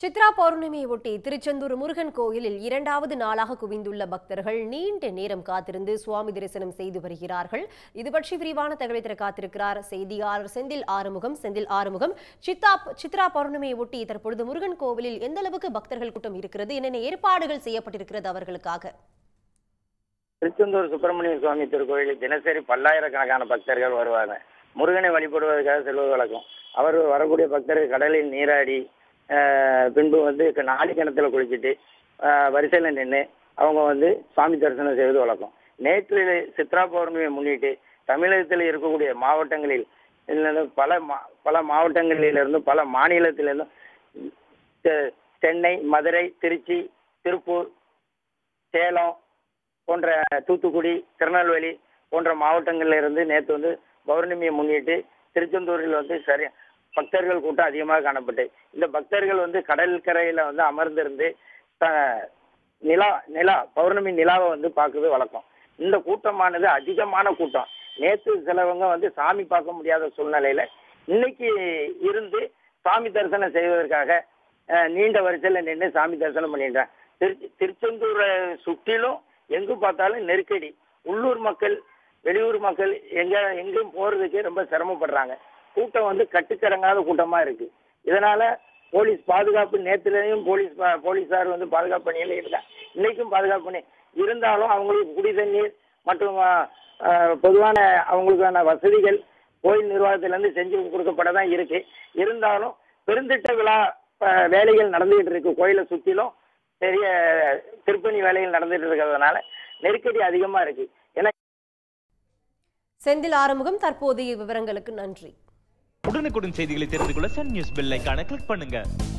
சித்ரா பௌர்ணமியை ஒட்டி திருச்செந்தூர் முருகன் கோயிலில் இரண்டாவது நாளாக குவிந்துள்ள பக்தர்கள் நீண்ட நேரம் காத்திருந்து சுவாமி தரிசனம் செய்து வருகிறார்கள். இது பற்றி விரிவான தகவலை தர காத்திருக்கிறார் செய்தியாளர் செந்தில் ஆறுமுகம். சித்ரா பௌர்ணமியை ஒட்டி தற்பொழுது முருகன் கோவிலில் எந்த அளவுக்கு பக்தர்கள் கூட்டம் இருக்கிறது, என்னென்ன ஏற்பாடுகள் செய்யப்பட்டிருக்கிறது அவர்களுக்காக? திருச்செந்தூர் சுப்பிரமணிய சுவாமி திருக்கோயிலில் தினசரி பல்லாயிரக்கணக்கான பக்தர்கள் வருவாங்க. முருகனை வழிபடுவதற்காக செல்வது வழக்கம். அவர் வரக்கூடிய பக்தர்கள் கடலில் நீராடி பின்பு நாளி கிணத்துல குளிச்சுட்டு வரிசையில் நின்று அவங்க சுவாமி தரிசனம் செய்வது வழக்கம். நேற்று சித்ரா பௌர்ணமியை முன்னிட்டு தமிழகத்தில் இருக்கக்கூடிய மாவட்டங்களில் பல மாவட்டங்களிலிருந்து பல மாநிலத்திலிருந்தும் சென்னை, மதுரை, திருச்சி, திருப்பூர், சேலம் போன்ற தூத்துக்குடி, திருநெல்வேலி போன்ற மாவட்டங்களிலிருந்து நேற்று பௌர்ணமியை முன்னிட்டு திருச்செந்தூரில் பக்தர்கள் கூட்டம் அதிகமாக காணப்பட்டு இந்த பக்தர்கள் கடற்கரையில் அமர்ந்திருந்து நிலா பௌர்ணமி நிலாவை பார்க்குறது வழக்கம். இந்த கூட்டமானது அதிகமான கூட்டம். நேற்று சிலவங்க சாமி பார்க்க முடியாத சூழ்நிலையில இன்னைக்கு இருந்து சாமி தரிசனம் செய்வதற்காக நீண்ட வரிசையில் நின்று சாமி தரிசனம் பண்ணிடுறேன். திருச்செந்தூரை சுற்றிலும் எங்கு பார்த்தாலும் நெருக்கடி. உள்ளூர் மக்கள், வெளியூர் மக்கள் எங்கும் போறதுக்கு ரொம்ப சிரமப்படுறாங்க. கூட்டம் கட்டுக்கடங்காத கூட்டமா இருக்கு. இதனால போலீஸ் பாதுகாப்பு, நேற்றுலையும் போலீஸார் பாதுகாப்பு பணியில் இருக்காங்க, இன்னைக்கும் பாதுகாப்பு பணி இருந்தாலும் அவங்களுக்கு குடி தண்ணீர் மற்றும் பொதுவான அவங்களுக்கான வசதிகள் கோயில் நிர்வாகத்திலிருந்து செஞ்சு கொடுக்கப்படதான் இருக்கு. இருந்தாலும் பெருந்திட்ட விழா வேலைகள் நடந்துகிட்டு இருக்கு. கோயிலை சுற்றிலும் பெரிய திருப்பணி வேலைகள் நடந்துட்டு இருக்கிறதுனால நெருக்கடி அதிகமா இருக்கு. செந்தில் ஆறுமுகம், தற்போதைய விவரங்களுக்கு நன்றி. உடனுக்குடன் செய்திகளை தெரிந்து கொள்ள சன் நியூஸ் பெல் ஐகானை கிளிக் பண்ணுங்க.